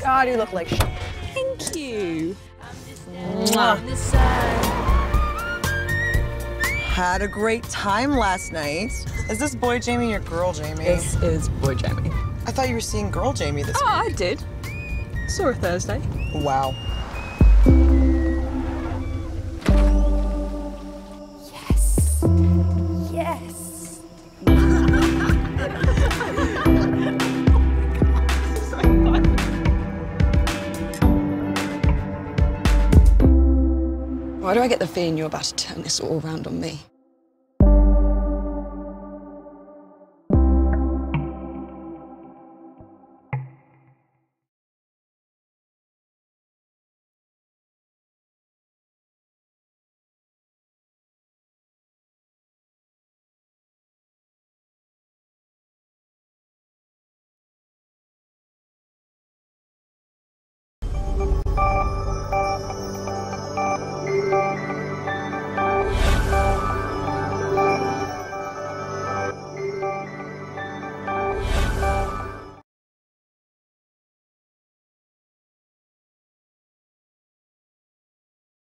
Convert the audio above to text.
God, you look like shit. Thank you. Mwah. Had a great time last night. Is this boy Jamie or girl Jamie? This is boy Jamie. I thought you were seeing girl Jamie this week. I did. Saw her Thursday. Wow. Yes. Yes. Why do I get the feeling you're about to turn this all around on me?